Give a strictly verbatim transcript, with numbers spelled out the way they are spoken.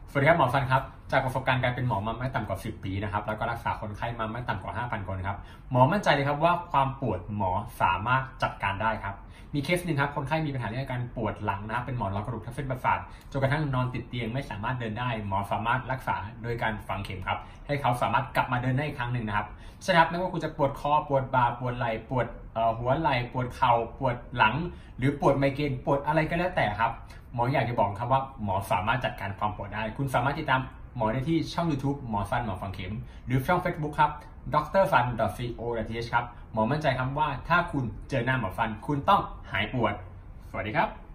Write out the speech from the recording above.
สวัสดีครับหมอฟันครับจากประสบการณ์การเป็นหมอมาไม่ต่ำกว่าสิบปีนะครับแล้วก็รักษาคนไข้มาไม่ต่ำกว่า ห้าพัน คนครับหมอมั่นใจเลยครับว่าความปวดหมอสามารถจัดการได้ครับมีเคสหนึ่งครับคนไข้มีปัญหาเรื่องการปวดหลังนะครับเป็นหมอนรองกระดูกทับเส้นประสาทจนกระทั่งนอนติดเตียงไม่สามารถเดินได้หมอสามารถรักษาโดยการฝังเข็มครับให้เขาสามารถกลับมาเดินได้อีกครั้งหนึ่งนะครับใช่ครับไม่ว่าคุณจะปวดคอปวดบ่าปวดไหล่ปวดหัวไหล่ปวดเข่าปวดหลังหรือปวดไมเกรนปวดอะไรก็แล้วแต่ครับหมออยากจะบอกครับว่าหมอสามารถจัดการความปวดได้คุณสามารถติดตามหมอได้ที่ช่อง YouTube หมอฟันหมอฝังเข็มหรือช่อง Facebook ครับ ดรฟัน ดอท ซี โอ ดอท ที เอช ครับหมอมั่นใจครับว่าถ้าคุณเจอหน้าหมอฟันคุณต้องหายปวดสวัสดีครับ